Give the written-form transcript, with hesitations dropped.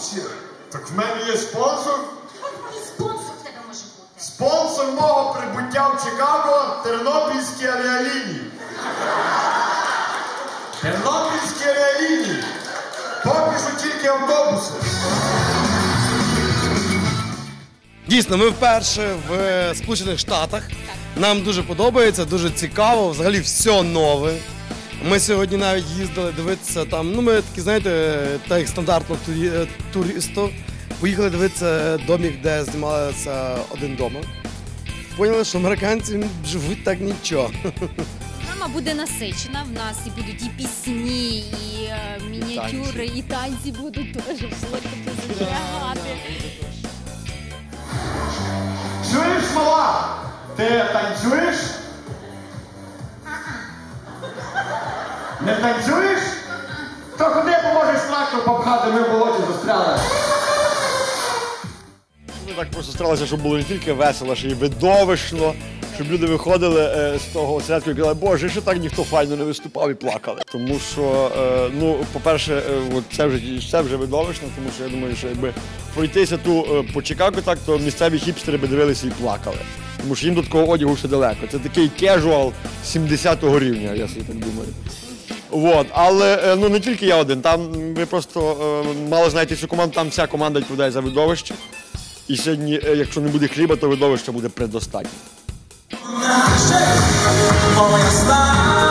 ще? Так в мене є спонсор. І спонсор в тебе може бути. Спонсор мого прибуття в Чикаго – Тернопільські авіалінії. Тернопільські авіалінії. Поки що тільки автобуси. Дійсно, ми вперше в Сполучених Штатах. Нам дуже подобається, дуже цікаво, взагалі все нове. Ми сьогодні навіть їздили дивитися там, ну ми такі, знаєте, так як стандартно туристів, поїхали дивитися домик, де знімалися «Один дома». Поняли, що американці живуть так нічого. Програма буде насичена, в нас і будуть і пісні, і мініатюри, і танці будуть теж, Володька буде зажигати. Чуєш, мала? Ти танцюєш? Не танцюєш? То куди поможеш трактор попхати, ми в болоті застряли. Ми так просто старалися, щоб було не тільки весело, ще й видовищно, щоб люди виходили з того осередку і казали, боже, ще так ніхто файно не виступав і плакали. Тому що, ну, по-перше, це вже видовищно, тому що я думаю, що якби пройтися по Чикаго так, то місцеві хіпстери би дивилися і плакали. Тому що їм до такого одягу ще далеко. Це такий кежуал 70-го рівня, я собі так думаю. Вот. Але ну, не тільки я один, там ви просто мало знаєте цю команду, там вся команда відповідає за видовище. І сьогодні, якщо не буде хліба, то видовище буде предостатньо.